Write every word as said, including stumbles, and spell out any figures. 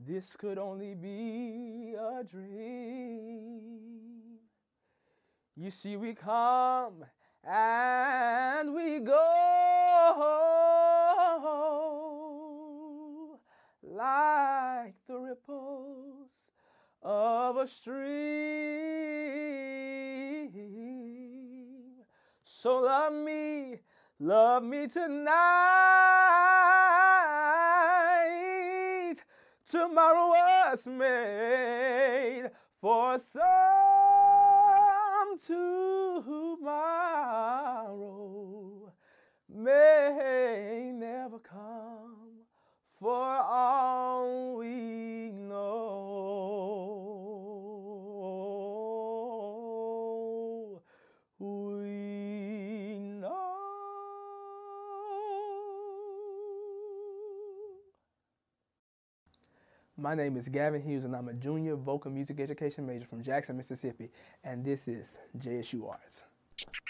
this could only be a dream. You see, we come and we go like the ripples of a stream. So love me, love me tonight. Tomorrow was made for some tomorrow may never come, for all we know, we know. My name is Gavin Hughes, and I'm a junior vocal music education major from Jackson, Mississippi, and this is J S U Arts.